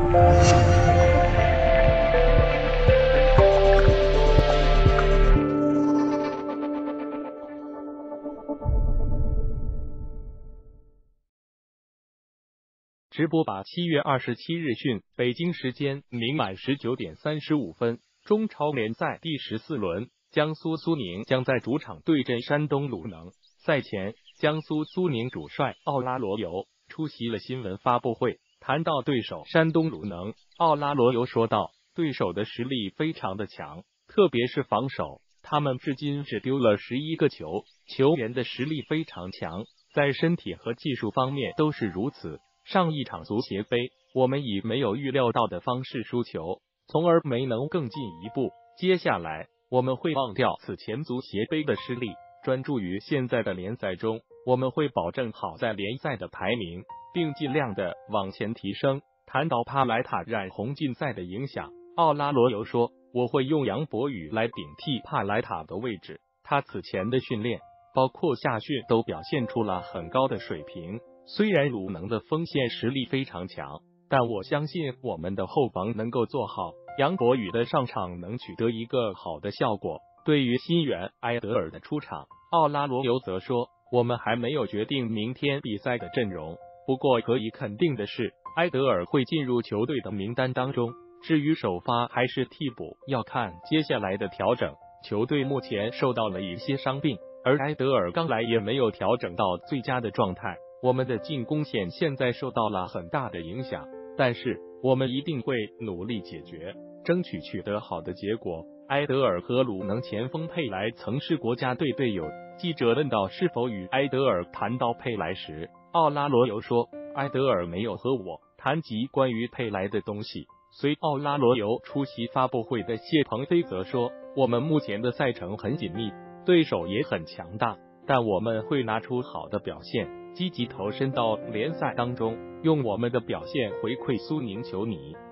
直播把7月27日讯，北京时间明晚19点35分，中超联赛第14轮，江苏苏宁将在主场对阵山东鲁能。赛前，江苏苏宁主帅奥拉罗尤出席了新闻发布会，谈到对手山东鲁能，奥拉罗尤说道：“对手的实力非常的强，特别是防守，他们至今只丢了11个球，球员的实力非常强，在身体和技术方面都是如此。上一场足协杯，我们以没有预料到的方式输球，从而没能更进一步。接下来，我们会忘掉此前足协杯的失利，专注于现在的联赛中，我们会保证好在联赛的排名，并尽量的往前提升。”谈到帕莱塔染红禁赛的影响，奥拉罗尤说：“我会用杨博宇来顶替帕莱塔的位置，他此前的训练，包括夏训都表现出了很高的水平。虽然鲁能的锋线实力非常强，但我相信我们的后防能够做好，杨博宇的上场能取得一个好的效果。”对于新援埃德尔的出场，奥拉罗尤则说：“我们还没有决定明天比赛的阵容，不过可以肯定的是，埃德尔会进入球队的名单当中。至于首发还是替补，要看接下来的调整。球队目前受到了一些伤病，而埃德尔刚来也没有调整到最佳的状态。我们的进攻线现在受到了很大的影响，但是我们一定会努力解决，争取取得好的结果。”埃德尔和鲁能前锋佩莱曾是国家队队友。记者问到是否与埃德尔谈到佩莱时，奥拉罗尤说：“埃德尔没有和我谈及关于佩莱的东西。”随奥拉罗尤出席发布会的谢鹏飞则说：“我们目前的赛程很紧密，对手也很强大，但我们会拿出好的表现，积极投身到联赛当中，用我们的表现回馈苏宁球迷。”